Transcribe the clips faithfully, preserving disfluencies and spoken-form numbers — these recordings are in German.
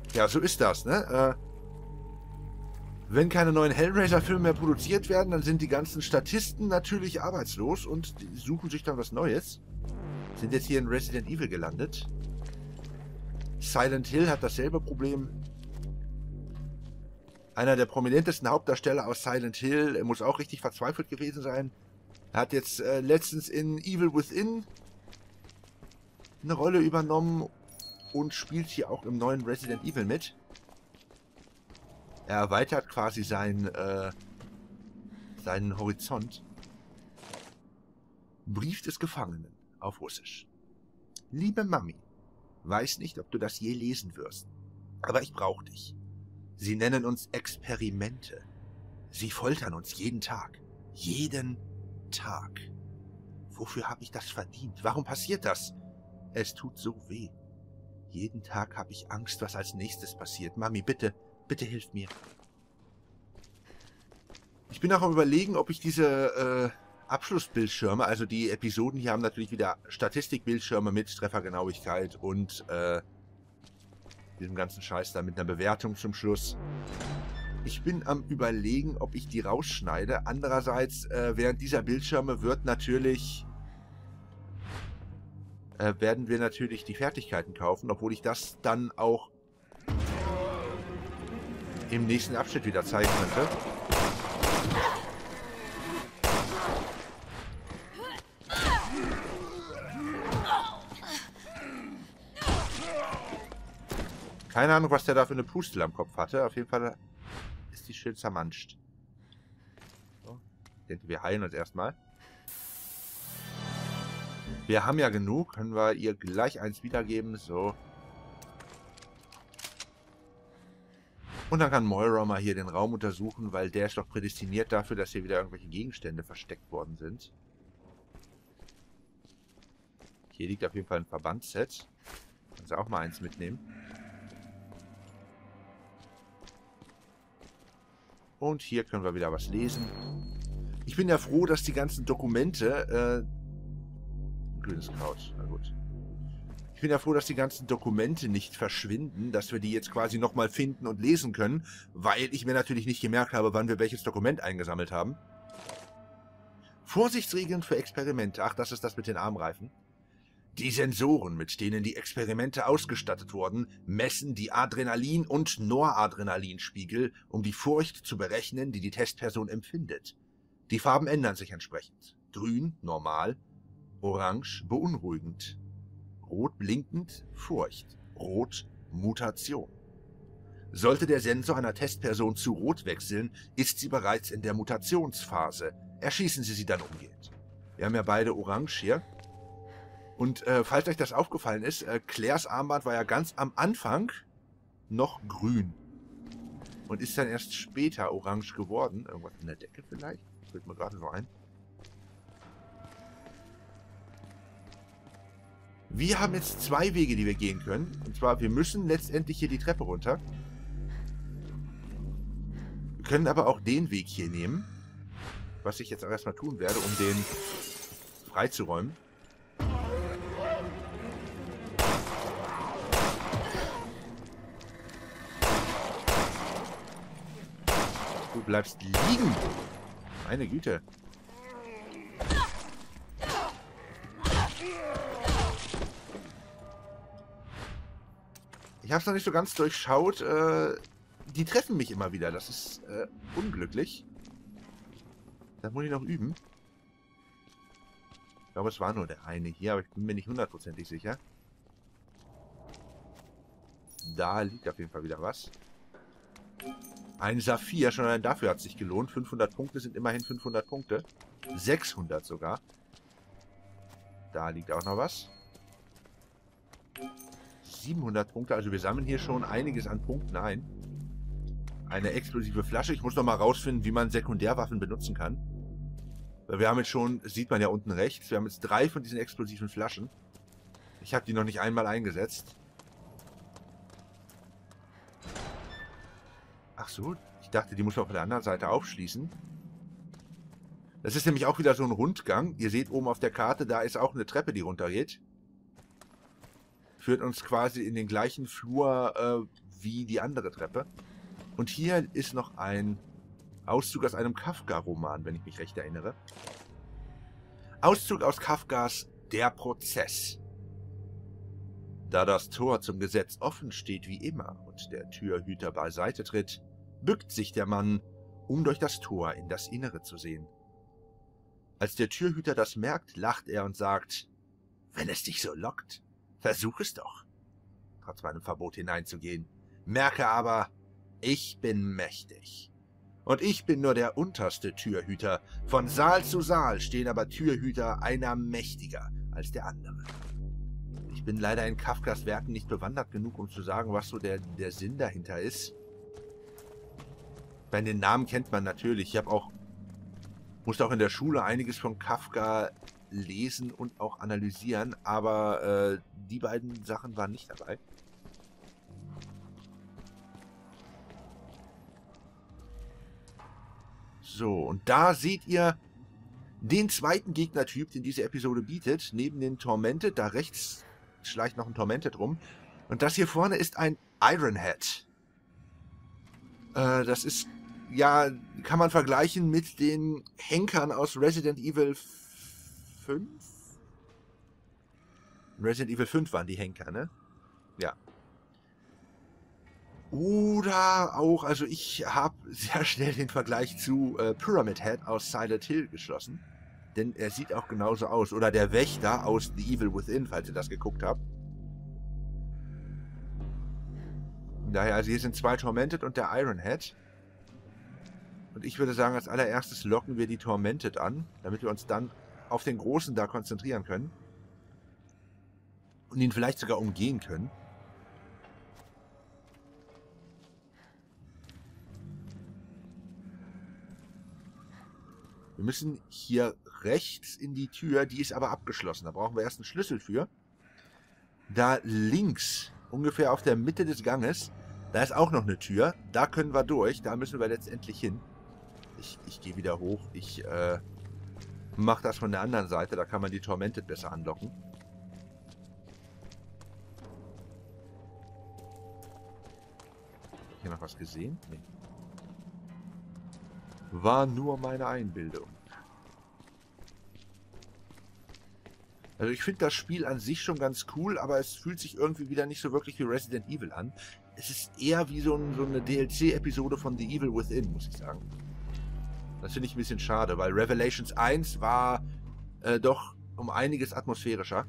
Ja, so ist das, ne? Äh, wenn keine neuen Hellraiser-Filme mehr produziert werden, dann sind die ganzen Statisten natürlich arbeitslos und die suchen sich dann was Neues. Sind jetzt hier in Resident Evil gelandet. Silent Hill hat dasselbe Problem. Einer der prominentesten Hauptdarsteller aus Silent Hill, er muss auch richtig verzweifelt gewesen sein. Er hat jetzt äh, letztens in Evil Within eine Rolle übernommen und spielt hier auch im neuen Resident Evil mit. Er erweitert quasi sein, äh, seinen Horizont. Brief des Gefangenen auf Russisch. Liebe Mami, weiß nicht, ob du das je lesen wirst, aber ich brauche dich. Sie nennen uns Experimente. Sie foltern uns jeden Tag. Jeden Tag. Wofür habe ich das verdient? Warum passiert das? Es tut so weh. Jeden Tag habe ich Angst, was als nächstes passiert. Mami, bitte, bitte hilf mir. Ich bin auch am Überlegen, ob ich diese äh, Abschlussbildschirme, also die Episoden hier haben natürlich wieder Statistikbildschirme mit Treffergenauigkeit und äh, diesem ganzen Scheiß da mit einer Bewertung zum Schluss. Ich bin am Überlegen, ob ich die rausschneide. Andererseits, äh, während dieser Bildschirme wird natürlich äh, werden wir natürlich die Fertigkeiten kaufen, obwohl ich das dann auch im nächsten Abschnitt wieder zeigen könnte. Keine Ahnung, was der da für eine Pustel am Kopf hatte. Auf jeden Fall ist die schön zermanscht. So, ich denke, wir heilen uns erstmal. Wir haben ja genug. Können wir ihr gleich eins wiedergeben. So. Und dann kann Moira mal hier den Raum untersuchen, weil der ist doch prädestiniert dafür, dass hier wieder irgendwelche Gegenstände versteckt worden sind. Hier liegt auf jeden Fall ein Verbandsset. Können Sie auch mal eins mitnehmen. Und hier können wir wieder was lesen. Ich bin ja froh, dass die ganzen Dokumente... Äh, grünes Kraut, na gut. Ich bin ja froh, dass die ganzen Dokumente nicht verschwinden, dass wir die jetzt quasi nochmal finden und lesen können, weil ich mir natürlich nicht gemerkt habe, wann wir welches Dokument eingesammelt haben. Vorsichtsregeln für Experimente. Ach, das ist das mit den Armreifen. Die Sensoren, mit denen die Experimente ausgestattet wurden, messen die Adrenalin- und Noradrenalinspiegel, um die Furcht zu berechnen, die die Testperson empfindet. Die Farben ändern sich entsprechend. Grün, normal, orange, beunruhigend, rot blinkend, Furcht, rot, Mutation. Sollte der Sensor einer Testperson zu rot wechseln, ist sie bereits in der Mutationsphase. Erschießen Sie sie dann umgehend. Wir haben ja beide orange hier. Und äh, falls euch das aufgefallen ist, äh, Claires Armband war ja ganz am Anfang noch grün. Und ist dann erst später orange geworden. Irgendwas in der Decke vielleicht? Das fällt mir gerade so ein. Wir haben jetzt zwei Wege, die wir gehen können. Und zwar, wir müssen letztendlich hier die Treppe runter. Wir können aber auch den Weg hier nehmen. Was ich jetzt auch erstmal tun werde, um den freizuräumen. Du bleibst liegen. Meine Güte. Ich habe es noch nicht so ganz durchschaut. Äh, die treffen mich immer wieder. Das ist äh, unglücklich. Das muss ich noch üben. Ich glaube, es war nur der eine hier, aber ich bin mir nicht hundertprozentig sicher. Da liegt auf jeden Fall wieder was. Ein Saphir, schon allein dafür hat es sich gelohnt. fünfhundert Punkte sind immerhin fünfhundert Punkte. sechshundert sogar. Da liegt auch noch was. siebenhundert Punkte, also wir sammeln hier schon einiges an Punkten ein. Eine explosive Flasche. Ich muss noch mal rausfinden, wie man Sekundärwaffen benutzen kann. Weil wir haben jetzt schon, sieht man ja unten rechts, wir haben jetzt drei von diesen explosiven Flaschen. Ich habe die noch nicht einmal eingesetzt. Ach so, ich dachte, die muss man auf der anderen Seite aufschließen. Das ist nämlich auch wieder so ein Rundgang. Ihr seht oben auf der Karte, da ist auch eine Treppe, die runtergeht. Führt uns quasi in den gleichen Flur, äh, wie die andere Treppe. Und hier ist noch ein Auszug aus einem Kafka-Roman, wenn ich mich recht erinnere. Auszug aus Kafkas Der Prozess. Da das Tor zum Gesetz offen steht wie immer und der Türhüter beiseite tritt, bückt sich der Mann, um durch das Tor in das Innere zu sehen. Als der Türhüter das merkt, lacht er und sagt, »Wenn es dich so lockt, versuch es doch, trotz meinem Verbot hineinzugehen. Merke aber, ich bin mächtig. Und ich bin nur der unterste Türhüter. Von Saal zu Saal stehen aber Türhüter, einer mächtiger als der andere.« Ich bin leider in Kafkas Werken nicht bewandert genug, um zu sagen, was so der, der Sinn dahinter ist. Ich meine, den Namen kennt man natürlich. Ich habe auch, musste auch in der Schule einiges von Kafka lesen und auch analysieren, aber äh, die beiden Sachen waren nicht dabei. So, und da seht ihr den zweiten Gegnertyp, den diese Episode bietet, neben den Tormented. Da rechts schleicht noch ein Tormented rum. Und das hier vorne ist ein Ironhead. Äh, das ist, ja, kann man vergleichen mit den Henkern aus Resident Evil fünf? Resident Evil fünf waren die Henker, ne? Ja. Oder auch, also ich habe sehr schnell den Vergleich zu äh, Pyramid Head aus Silent Hill geschlossen. Denn er sieht auch genauso aus. Oder der Wächter aus The Evil Within, falls ihr das geguckt habt. Daher, also hier sind zwei Tormented und der Ironhead. Und ich würde sagen, als allererstes locken wir die Tormented an, damit wir uns dann auf den Großen da konzentrieren können. Und ihn vielleicht sogar umgehen können. Wir müssen hier rechts in die Tür, die ist aber abgeschlossen. Da brauchen wir erst einen Schlüssel für. Da links, ungefähr auf der Mitte des Ganges, da ist auch noch eine Tür. Da können wir durch, da müssen wir letztendlich hin. Ich, ich gehe wieder hoch. Ich äh, mache das von der anderen Seite, da kann man die Tormented besser anlocken. Hier noch was gesehen? Nee. War nur meine Einbildung. Also ich finde das Spiel an sich schon ganz cool, aber es fühlt sich irgendwie wieder nicht so wirklich wie Resident Evil an. Es ist eher wie so, ein, so eine D L C-Episode von The Evil Within, muss ich sagen. Das finde ich ein bisschen schade, weil Revelations eins war äh, doch um einiges atmosphärischer.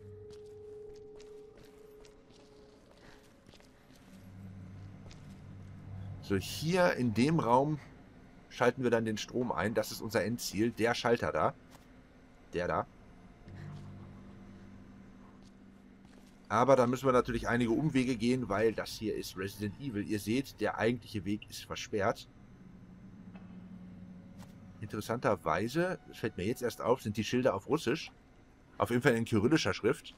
So, hier in dem Raum schalten wir dann den Strom ein. Das ist unser Endziel. Der Schalter da. Der da. Aber da müssen wir natürlich einige Umwege gehen, weil das hier ist Resident Evil. Ihr seht, der eigentliche Weg ist versperrt. Interessanterweise, das fällt mir jetzt erst auf, sind die Schilder auf Russisch. Auf jeden Fall in kyrillischer Schrift.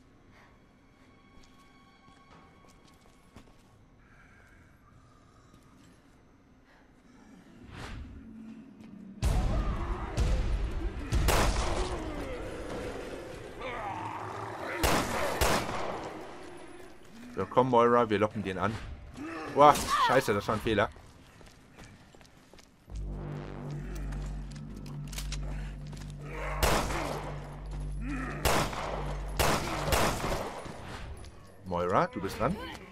So, komm Moira, wir locken den an. Boah, scheiße, das war ein Fehler. Moira, du bist dran.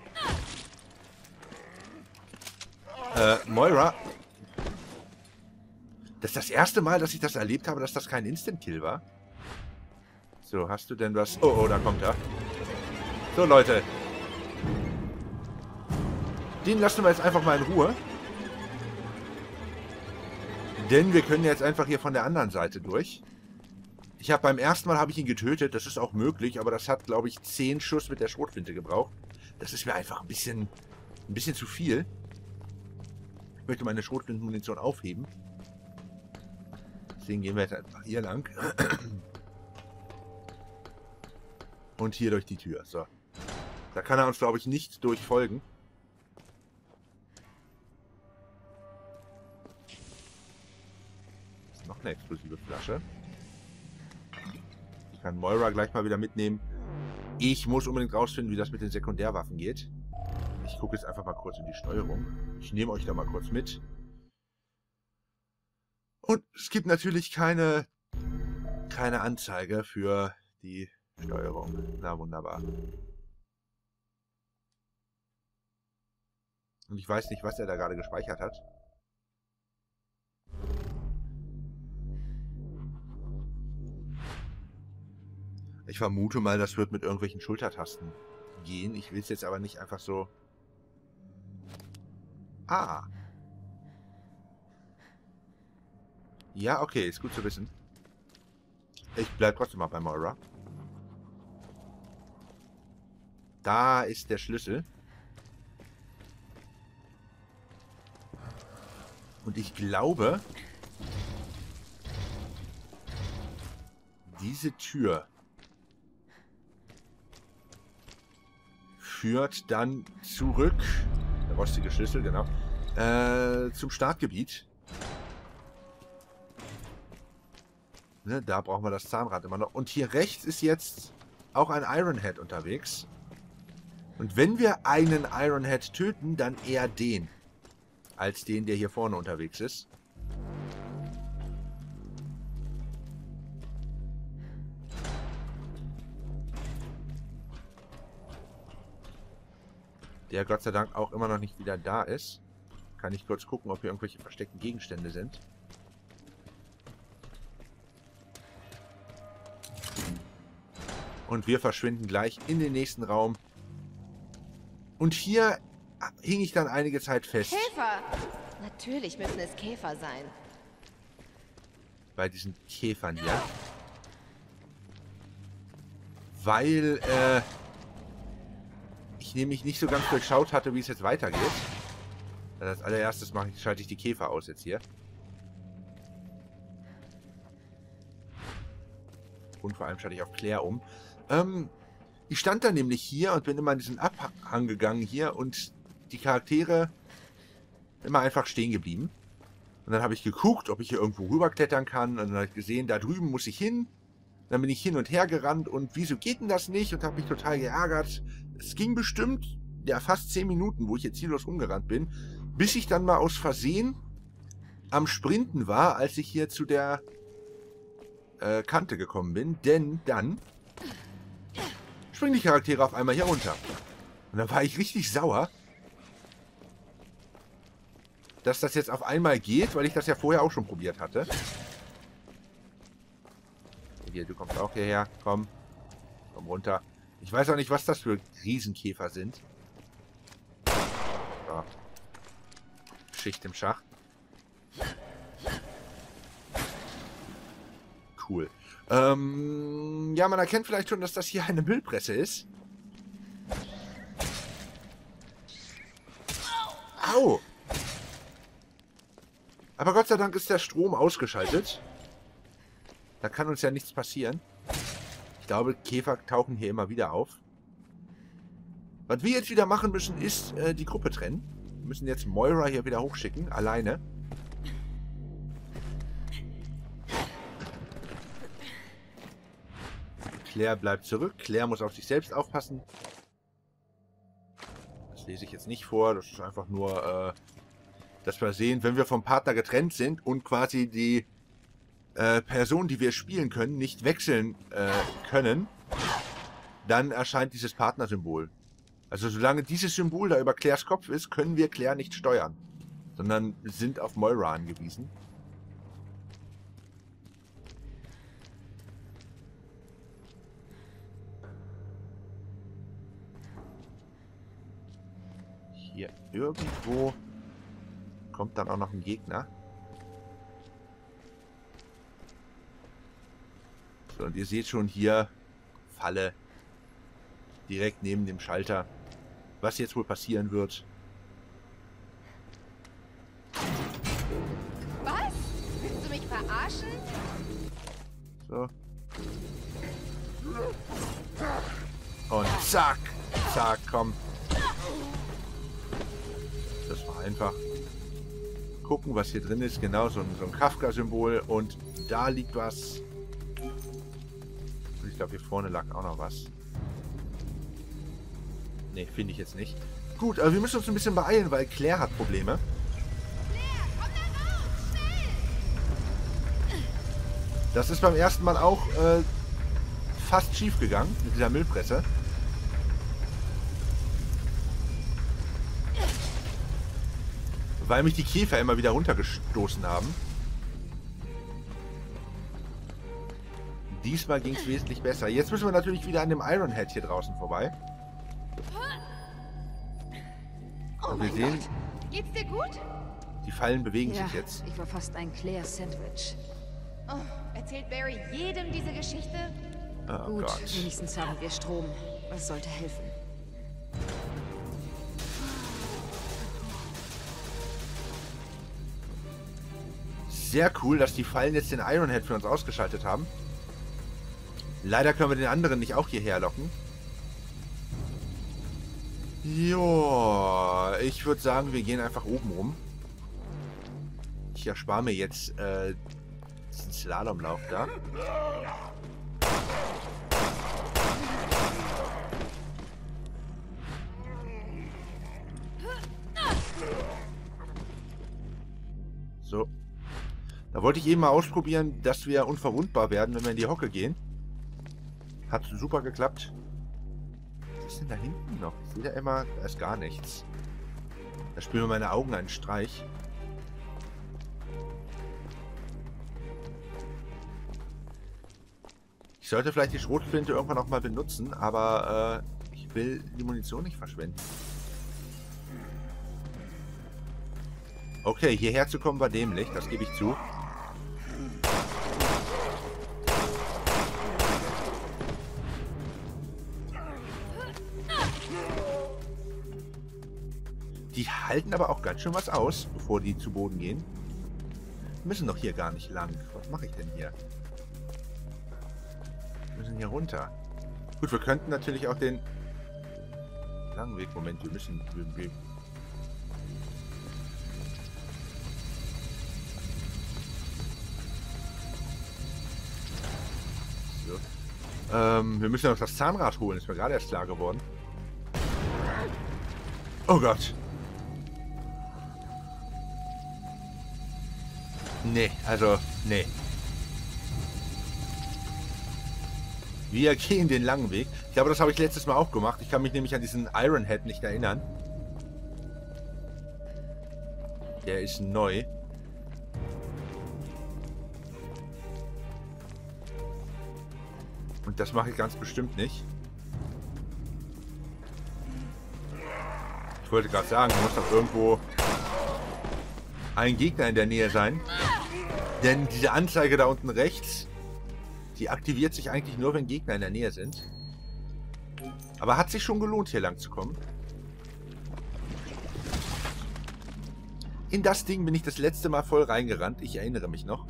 Äh, Moira. Das ist das erste Mal, dass ich das erlebt habe, dass das kein Instant-Kill war. So, hast du denn was? Oh, oh, da kommt er. So, Leute. Den lassen wir jetzt einfach mal in Ruhe. Denn wir können jetzt einfach hier von der anderen Seite durch. Ich habe beim ersten Mal habe ich ihn getötet, das ist auch möglich, aber das hat, glaube ich, zehn Schuss mit der Schrotflinte gebraucht. Das ist mir einfach ein bisschen, ein bisschen zu viel. Ich möchte meine Schrotflintenmunition aufheben. Deswegen gehen wir jetzt einfach hier lang. Und hier durch die Tür. So. Da kann er uns, glaube ich, nicht durchfolgen. Noch eine explosive Flasche. Ich kann Moira gleich mal wieder mitnehmen. Ich muss unbedingt rausfinden, wie das mit den Sekundärwaffen geht. Ich gucke jetzt einfach mal kurz in die Steuerung. Ich nehme euch da mal kurz mit. Und es gibt natürlich keine, keine Anzeige für die Steuerung. Na, wunderbar. Und ich weiß nicht, was er da gerade gespeichert hat. Ich vermute mal, das wird mit irgendwelchen Schultertasten gehen. Ich will es jetzt aber nicht einfach so... Ah. Ja, okay, ist gut zu wissen. Ich bleib trotzdem mal bei Moira. Da ist der Schlüssel. Und ich glaube, diese Tür führt dann zurück, der rostige Schlüssel, genau, äh, zum Startgebiet. Ne, da brauchen wir das Zahnrad immer noch. Und hier rechts ist jetzt auch ein Ironhead unterwegs. Und wenn wir einen Ironhead töten, dann eher den, als den, der hier vorne unterwegs ist. Der Gott sei Dank auch immer noch nicht wieder da ist. Kann ich kurz gucken, ob hier irgendwelche versteckten Gegenstände sind. Und wir verschwinden gleich in den nächsten Raum. Und hier hing ich dann einige Zeit fest. Käfer! Natürlich müssen es Käfer sein. Bei diesen Käfern hier. Weil, äh, ich nämlich nicht so ganz durchschaut hatte, wie es jetzt weitergeht. Als allererstes mache ich, schalte ich die Käfer aus jetzt hier. Und vor allem schalte ich auf Claire um. Ähm, ich stand da nämlich hier und bin immer in diesen Abhang gegangen hier und die Charaktere immer einfach stehen geblieben. Und dann habe ich geguckt, ob ich hier irgendwo rüberklettern kann. Und dann habe ich gesehen, da drüben muss ich hin. Dann bin ich hin und her gerannt und wieso geht denn das nicht? Und habe mich total geärgert. Es ging bestimmt, ja, fast zehn Minuten, wo ich jetzt ziellos rumgerannt bin, bis ich dann mal aus Versehen am Sprinten war, als ich hier zu der äh, Kante gekommen bin. Denn dann springen die Charaktere auf einmal hier runter. Und dann war ich richtig sauer, dass das jetzt auf einmal geht, weil ich das ja vorher auch schon probiert hatte. Hier, du kommst auch hierher. Komm. Komm runter. Ich weiß auch nicht, was das für Riesenkäfer sind. So. Schicht im Schacht. Cool. Ähm, ja, man erkennt vielleicht schon, dass das hier eine Müllpresse ist. Au! Aber Gott sei Dank ist der Strom ausgeschaltet. Da kann uns ja nichts passieren. Ich glaube, Käfer tauchen hier immer wieder auf. Was wir jetzt wieder machen müssen, ist äh, die Gruppe trennen. Wir müssen jetzt Moira hier wieder hochschicken, alleine. Claire bleibt zurück. Claire muss auf sich selbst aufpassen. Das lese ich jetzt nicht vor. Das ist einfach nur, äh, dass wir sehen, wenn wir vom Partner getrennt sind und quasi die äh, Person, die wir spielen können, nicht wechseln äh, können, dann erscheint dieses Partnersymbol. Also solange dieses Symbol da über Claires Kopf ist, können wir Claire nicht steuern, sondern sind auf Moira angewiesen. Hier irgendwo kommt dann auch noch ein Gegner. So, und ihr seht schon hier Falle direkt neben dem Schalter. Was jetzt wohl passieren wird. Was? Willst du mich verarschen? So. Und zack, zack, komm. Das war einfach. Gucken, was hier drin ist. Genau, so ein, so ein Kafka-Symbol. Und da liegt was. Und ich glaube, hier vorne lag auch noch was. Ne, finde ich jetzt nicht. Gut, aber wir müssen uns ein bisschen beeilen, weil Claire hat Probleme. Das ist beim ersten Mal auch äh, fast schief gegangen mit dieser Müllpresse. Weil mich die Käfer immer wieder runtergestoßen haben. Diesmal ging es wesentlich besser. Jetzt müssen wir natürlich wieder an dem Iron Head hier draußen vorbei. Oh Und wir mein sehen, Gott. Geht's dir gut? die Fallen bewegen Ja, sich jetzt. ich war fast ein Claire-Sandwich. Oh, erzählt Barry jedem diese Geschichte? Oh Gut, Gott. wenigstens haben wir Strom. Das sollte helfen. Sehr cool, dass die Fallen jetzt den Iron Head für uns ausgeschaltet haben. Leider können wir den anderen nicht auch hierher locken. Joa, ich würde sagen, wir gehen einfach oben rum. Ich erspare mir jetzt äh, diesen Slalomlauf da. So. Da wollte ich eben mal ausprobieren, dass wir unverwundbar werden, wenn wir in die Hocke gehen. Hat super geklappt. Was ist denn da hinten noch? Ich sehe da immer, da ist gar nichts. Da spielen mir meine Augen einen Streich. Ich sollte vielleicht die Schrotflinte irgendwann auch mal benutzen, aber äh, ich will die Munition nicht verschwenden. Okay, hierher zu kommen war dämlich, das gebe ich zu. Die halten aber auch ganz schön was aus, bevor die zu Boden gehen. Wir müssen doch hier gar nicht lang. Was mache ich denn hier? Wir müssen hier runter. Gut, wir könnten natürlich auch den langen Weg... Moment, wir müssen... Wir, wir so. Ähm, wir müssen noch das Zahnrad holen. Ist mir gerade erst klar geworden. Oh Gott. Nee, also, nee. Wir gehen den langen Weg. Ich glaube, das habe ich letztes Mal auch gemacht. Ich kann mich nämlich an diesen Iron Head nicht erinnern. Der ist neu. Und das mache ich ganz bestimmt nicht. Ich wollte gerade sagen, muss doch irgendwo ein Gegner in der Nähe sein. Denn diese Anzeige da unten rechts, die aktiviert sich eigentlich nur, wenn Gegner in der Nähe sind. Aber hat sich schon gelohnt, hier lang zu kommen. In das Ding bin ich das letzte Mal voll reingerannt. Ich erinnere mich noch.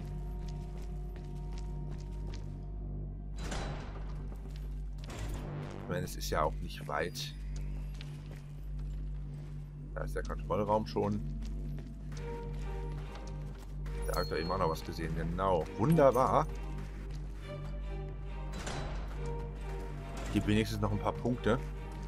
Ich meine, es ist ja auch nicht weit. Da ist der Kontrollraum schon. Da hat er eben auch noch was gesehen. Genau. Wunderbar. Gibt wenigstens noch ein paar Punkte.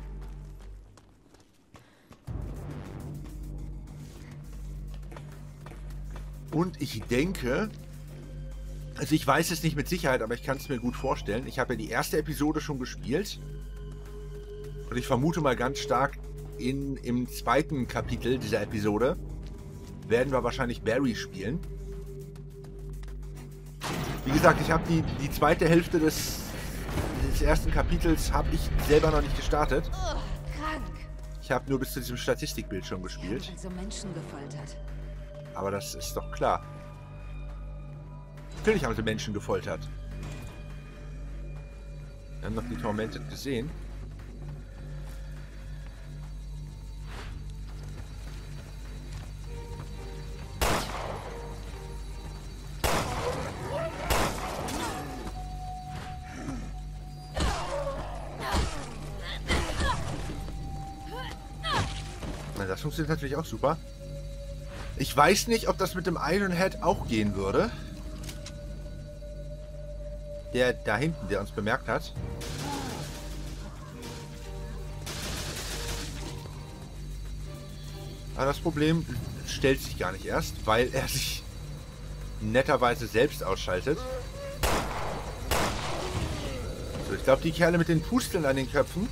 Und ich denke... Also ich weiß es nicht mit Sicherheit, aber ich kann es mir gut vorstellen. Ich habe ja die erste Episode schon gespielt. Und ich vermute mal ganz stark, in, im zweiten Kapitel dieser Episode werden wir wahrscheinlich Barry spielen. Wie gesagt, ich habe die, die zweite Hälfte des, des ersten Kapitels habe ich selber noch nicht gestartet. Oh, krank. Ich habe nur bis zu diesem Statistikbildschirm gespielt. Also Menschen gefoltert. Aber das ist doch klar. Natürlich haben sie Menschen gefoltert. Wir haben noch die Tormented gesehen. Das funktioniert natürlich auch super. Ich weiß nicht, ob das mit dem Iron Head auch gehen würde. Der da hinten, der uns bemerkt hat. Aber das Problem stellt sich gar nicht erst, weil er sich netterweise selbst ausschaltet. So, ich glaube, die Kerle mit den Pusteln an den Köpfen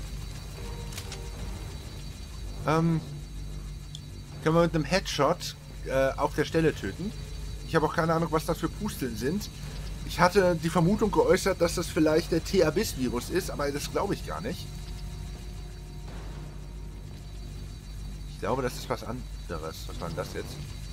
ähm, können wir mit einem Headshot äh, auf der Stelle töten. Ich habe auch keine Ahnung, was das für Pusteln sind. Ich hatte die Vermutung geäußert, dass das vielleicht der T-Abyss-Virus ist, aber das glaube ich gar nicht. Ich glaube, das ist was anderes. Was war denn das jetzt?